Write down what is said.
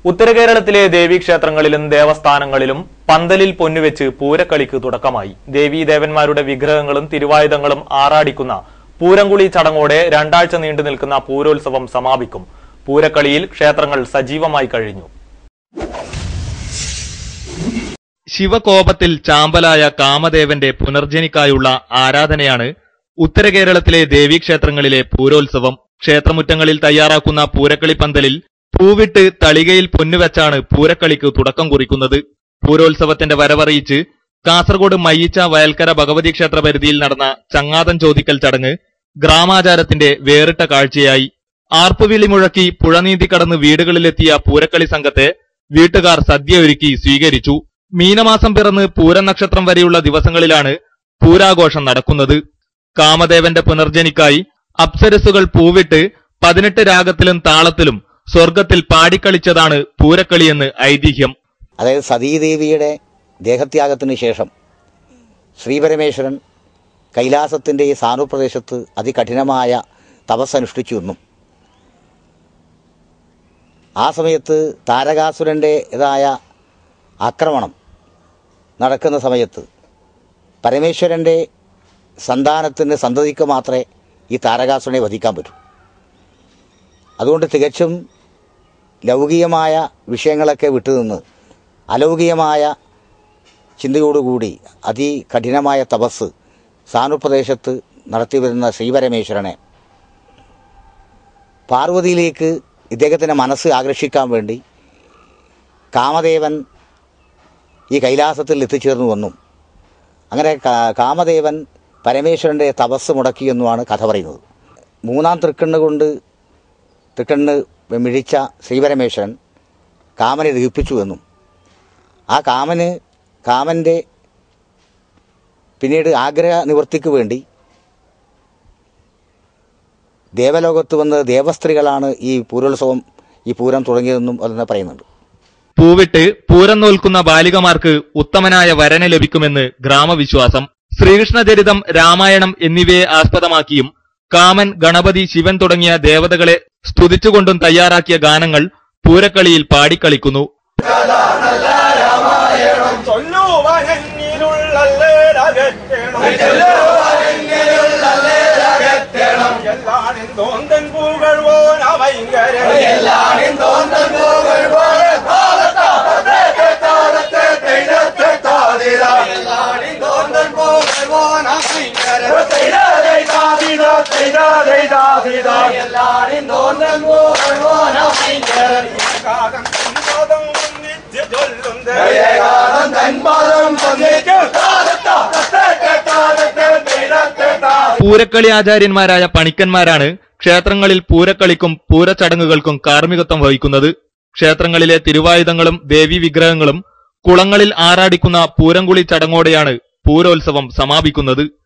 ഉത്തരകേരളത്തിലെ ദേവീക്ഷേത്രങ്ങളിലും ദേവസ്ഥാനങ്ങളിലും പന്തലിൽ പൊന്നുവെച്ച് പൂരക്കളിക്ക് തുടക്കമായി. ദേവീദേവന്മാരുടെ വിഗ്രഹങ്ങളും തിരുവായുധങ്ങളും ആറാടിക്കുന്ന പൂരംകുളി ചടങ്ങോടെ 2 ആഴ്ച നീണ്ടു നിൽക്കുന്ന പൂരോത്സവം സമാപിക്കും. പൂരക്കളിയിൽ ക്ഷേത്രങ്ങൾ സജീവമായി കഴിഞ്ഞു. ശിവകോപത്തിൽ ചാമ്പലായ കാമദേവന്റെ പുനർജനിക്കായുള്ള ആരാധനയാണ് ഉത്തരകേരളത്തിലെ ദേവീക്ഷേത്രങ്ങളിലെ പൂരോത്സവം. ക്ഷേത്രമുറ്റങ്ങളിൽ തയ്യാറാക്കുന്ന പൂരക്കളി പന്തലിൽ പൂവിട്ട് തളികയിൽ പൊന്നുവെച്ചാണ് പൂരക്കളിക്ക് തുടക്കം കുറിക്കുന്നത്. പൂരോത്സവത്തിന്റെ വരവറിയിച്ച് കാസർഗോഡ് മയ്യിച്ച വയൽക്കര ഭഗവതി ക്ഷേത്ര പരിധിയിൽ നടന്ന ചങ്ങാതം ചോദിക്കൽ ചടങ്ങ് ഗ്രാമാചാരത്തിന്റെ വേറിട്ട കാഴ്ചയായി. ആർപ്പുവിളി മുഴക്കി പുഴനീന്തി കടന്ന് വീടുകളിലെത്തിയ പൂരക്കളി സംഘത്തെ വീട്ടുകാർ സദ്യയൊരുക്കി സ്വീകരിച്ചു. മീനമാസം പിറന്ന് പൂരം നക്ഷത്രം വരെയുള്ള ദിവസങ്ങളിലാണ് പൂരാഘോഷം നടക്കുന്നത്. കാമദേവന്റെ പുനർജനിക്കായി അപ്സരസുകൾ പൂവിട്ട് 18 രാഗത്തിലും താളത്തിലും സ്വർഗത്തിൽ പാടിക്കളിച്ചതാണ് പൂരക്കളിയെന്ന് ഐതിഹ്യം. അതായത് സതീദേവിയുടെ ദേഹത്യാഗത്തിന് ശേഷം ശ്രീപരമേശ്വരൻ കൈലാസത്തിൻ്റെ ഈ സാനുപ്രദേശത്ത് അതികഠിനമായ തപസ്സനുഷ്ഠിച്ചുവെന്നും ആ സമയത്ത് താരകാസുരൻ്റെതായ ആക്രമണം നടക്കുന്ന സമയത്ത് പരമേശ്വരൻ്റെ സന്തതിക്ക് മാത്രമേ ഈ താരകാസുരനെ വധിക്കാൻ പറ്റൂ. അതുകൊണ്ട് തികച്ചും ലൗകികമായ വിഷയങ്ങളൊക്കെ വിട്ടുനിന്ന് അലൗകികമായ ചിന്തയോടുകൂടി അതികഠിനമായ തപസ് സാനുപ്രദേശത്ത് നടത്തിവരുന്ന ശ്രീപരമേശ്വരനെ പാർവതിയിലേക്ക് ഇദ്ദേഹത്തിൻ്റെ മനസ്സ് ആകർഷിക്കാൻ വേണ്ടി കാമദേവൻ ഈ കൈലാസത്തിൽ എത്തിച്ചേർന്നുവെന്നും അങ്ങനെ കാമദേവൻ പരമേശ്വരൻ്റെ തപസ് മുടക്കിയെന്നുമാണ് കഥ പറയുന്നത്. 3-ാം തൃക്കണ്ണ് മിഴിച്ച ശ്രീപരമേശ്വരൻ കാമനെ ദഹിപ്പിച്ചുവെന്നും ആ കാമൻ്റെ പിന്നീട് ആഗ്രഹ നിവൃത്തിക്ക് വേണ്ടി ദേവലോകത്ത് വന്ന് ദേവസ്ത്രീകളാണ് ഈ പൂരം തുടങ്ങിയതെന്നും അതെന്ന് പറയുന്നുണ്ട്. പൂവിട്ട് പൂരം നോൽക്കുന്ന ബാലികമാർക്ക് ഉത്തമനായ വരനെ ലഭിക്കുമെന്ന് ഗ്രാമവിശ്വാസം. ശ്രീകൃഷ്ണചരിതം, രാമായണം എന്നിവയെ ആസ്പദമാക്കിയും കാമൻ, ഗണപതി, ശിവൻ തുടങ്ങിയ ദേവതകളെ സ്തുതിച്ചുകൊണ്ടും തയ്യാറാക്കിയ ഗാനങ്ങൾ പൂരക്കളിയിൽ പാടിക്കളിക്കുന്നു. പൂരക്കളി ആചാര്യന്മാരായ പണിക്കന്മാരാണ് ക്ഷേത്രങ്ങളിൽ പൂരക്കളിക്കും പൂരച്ചടങ്ങുകൾക്കും കാർമ്മികത്വം വഹിക്കുന്നത്. ക്ഷേത്രങ്ങളിലെ തിരുവായുധങ്ങളും ദേവീ വിഗ്രഹങ്ങളും കുളങ്ങളിൽ ആറാടിക്കുന്ന പൂരംകുളി ചടങ്ങോടെയാണ് പൂരോത്സവം സമാപിക്കുന്നത്.